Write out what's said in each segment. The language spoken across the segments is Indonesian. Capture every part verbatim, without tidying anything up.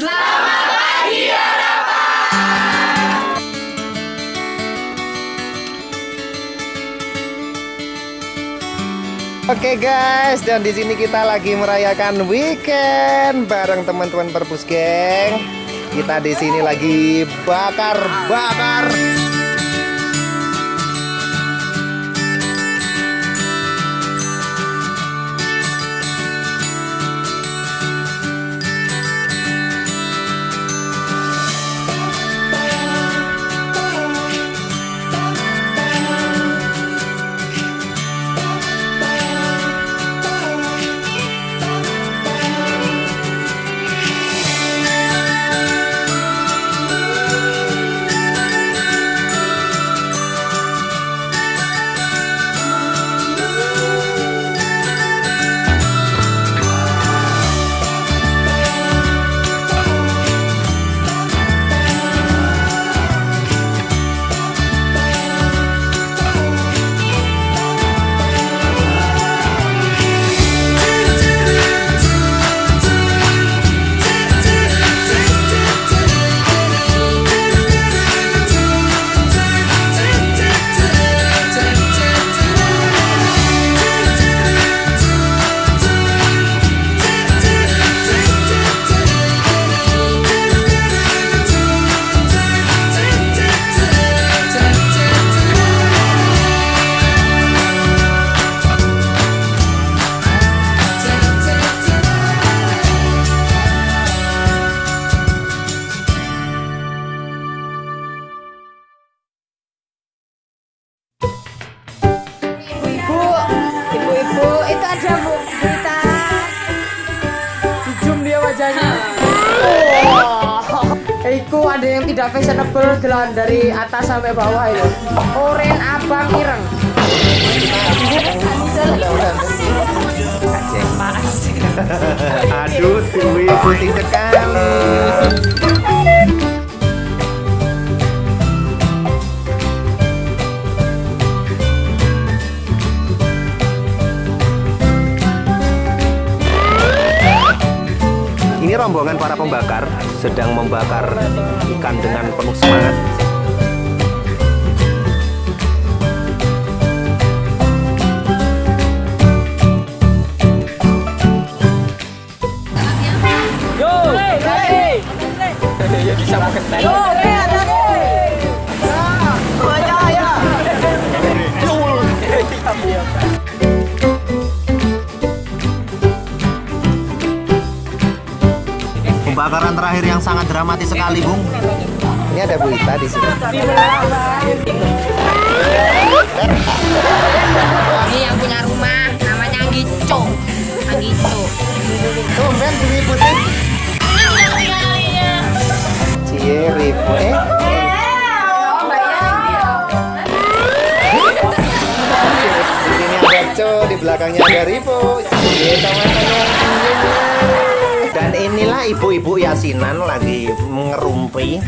Selamat pagi harapan. Oke guys, dan di sini kita lagi merayakan weekend bareng teman-teman Perpus Geng. Kita di sini lagi bakar-bakar. Iku ada yang tidak fashionable gelan dari atas sampai bawah itu. Oren abang ireng. Aduh, Dewi putih sekali. Ini rombongan para pembakar sedang membakar ikan dengan penuh semangat. Yo, hey, ya bisa pakai stand. Yo, hey, ada nih. Ya, ya. Pembakaran terakhir yang sangat dramatis sekali, Bung. Ini ada Bu Ita di sini. Ini yang punya rumah namanya Anggico. Anggico. Tumben Dewi putih. Cie Ripo, eh? Di sini ada Co, di belakangnya ada Ripo. Cie sama-sama. Dan inilah ibu-ibu yasinan lagi ngerumpi.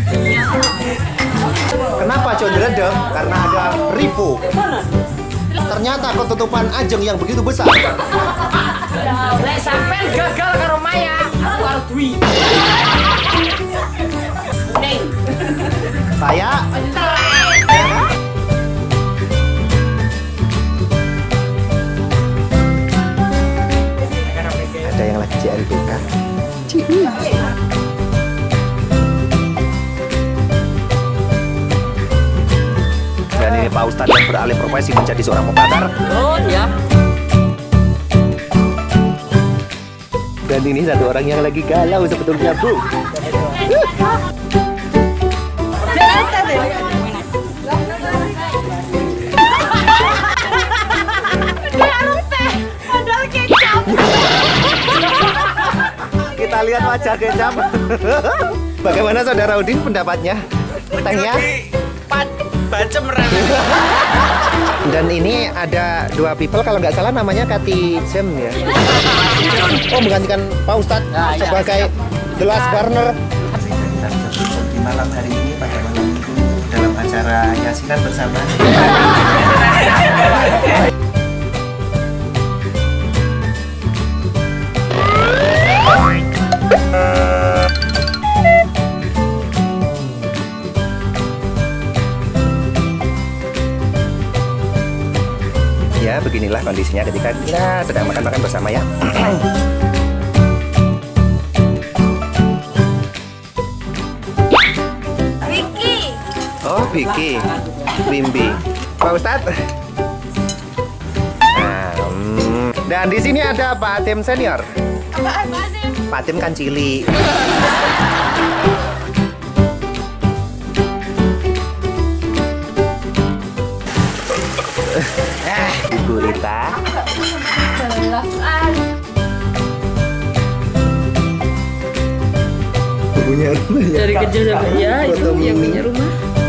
Kenapa Con Dredeg? Karena ada Ripo. Ternyata ketutupan Ajeng yang begitu besar. Lek sampean gagal karo Maya, aku karo Dwi. Saya ada yang lagi C L B K. Dan ini Pak Ustadz yang beralih profesi menjadi seorang pembakar. Oh ya. Dan ini satu orang yang lagi galau sebetulnya, Bu. Kita lihat wajah Kecap. Bagaimana Saudara Udin pendapatnya? Tanya. Bacem ren. Dan ini ada dua people, kalau nggak salah namanya Kati Jem ya. Oh, menggantikan Pak Ustadz nah, sebagai ya, the last burner. Di malam hari ini pada malam minggu dalam acara Yasinan bersama. inilah kondisinya ketika kita sedang makan-makan bersama ya. Vicky. Oh, Vicky, Bimbi, Pak Ustadz. Nah, hmm. Dan di sini ada Pak Atim senior. Apaan, Pak Atim? Pak Atim kan cili. Ibu Rita. Punya rumah ya? Dari kecil sampai ya, itu yang punya rumah.